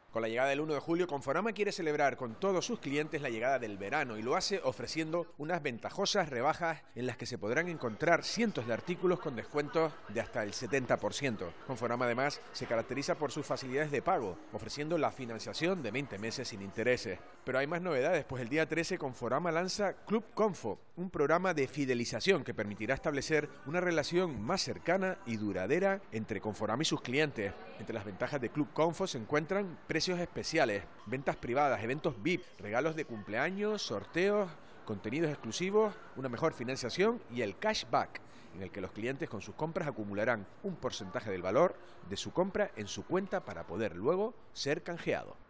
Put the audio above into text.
Con la llegada del 1 de julio, Conforama quiere celebrar con todos sus clientes la llegada del verano y lo hace ofreciendo unas ventajosas rebajas en las que se podrán encontrar cientos de artículos con descuentos de hasta el 70%. Conforama además se caracteriza por sus facilidades de pago, ofreciendo la financiación de 20 meses sin intereses. Pero hay más novedades, pues el día 13 Conforama lanza Club Confo, un programa de fidelización que permitirá establecer una relación más cercana y duradera entre Conforama y sus clientes. Entre las ventajas de Club Confo se encuentran precios especiales, ventas privadas, eventos VIP, regalos de cumpleaños, sorteos, contenidos exclusivos, una mejor financiación y el cashback, en el que los clientes con sus compras acumularán un porcentaje del valor de su compra en su cuenta para poder luego ser canjeado.